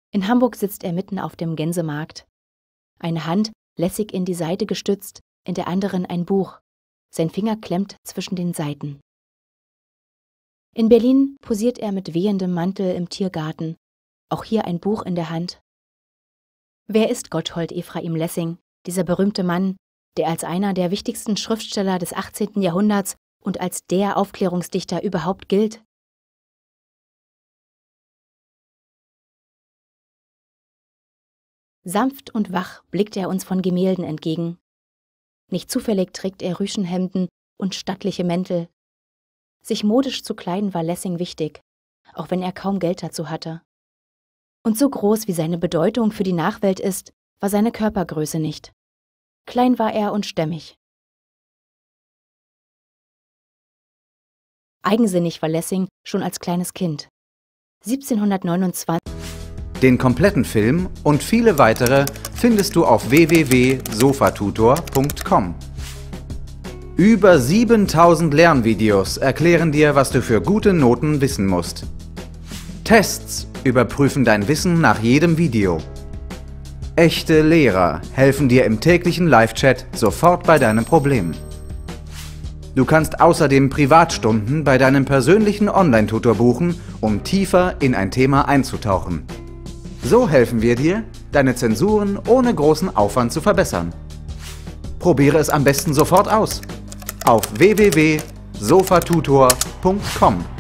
In Hamburg sitzt er mitten auf dem Gänsemarkt. Eine Hand lässig in die Seite gestützt, in der anderen ein Buch. Sein Finger klemmt zwischen den Seiten. In Berlin posiert er mit wehendem Mantel im Tiergarten. Auch hier ein Buch in der Hand. Wer ist Gotthold Ephraim Lessing, dieser berühmte Mann, der als einer der wichtigsten Schriftsteller des 18. Jahrhunderts und als der Aufklärungsdichter überhaupt gilt? Sanft und wach blickt er uns von Gemälden entgegen. Nicht zufällig trägt er Rüschenhemden und stattliche Mäntel. Sich modisch zu kleiden war Lessing wichtig, auch wenn er kaum Geld dazu hatte. Und so groß wie seine Bedeutung für die Nachwelt ist, war seine Körpergröße nicht. Klein war er und stämmig. Eigensinnig war Lessing schon als kleines Kind. 1729. Den kompletten Film und viele weitere findest du auf www.sofatutor.com. Über 7000 Lernvideos erklären dir, was du für gute Noten wissen musst. Tests überprüfen dein Wissen nach jedem Video. Echte Lehrer helfen dir im täglichen Live-Chat sofort bei deinen Problemen. Du kannst außerdem Privatstunden bei deinem persönlichen Online-Tutor buchen, um tiefer in ein Thema einzutauchen. So helfen wir dir, deine Zensuren ohne großen Aufwand zu verbessern. Probiere es am besten sofort aus. Auf www.sofatutor.com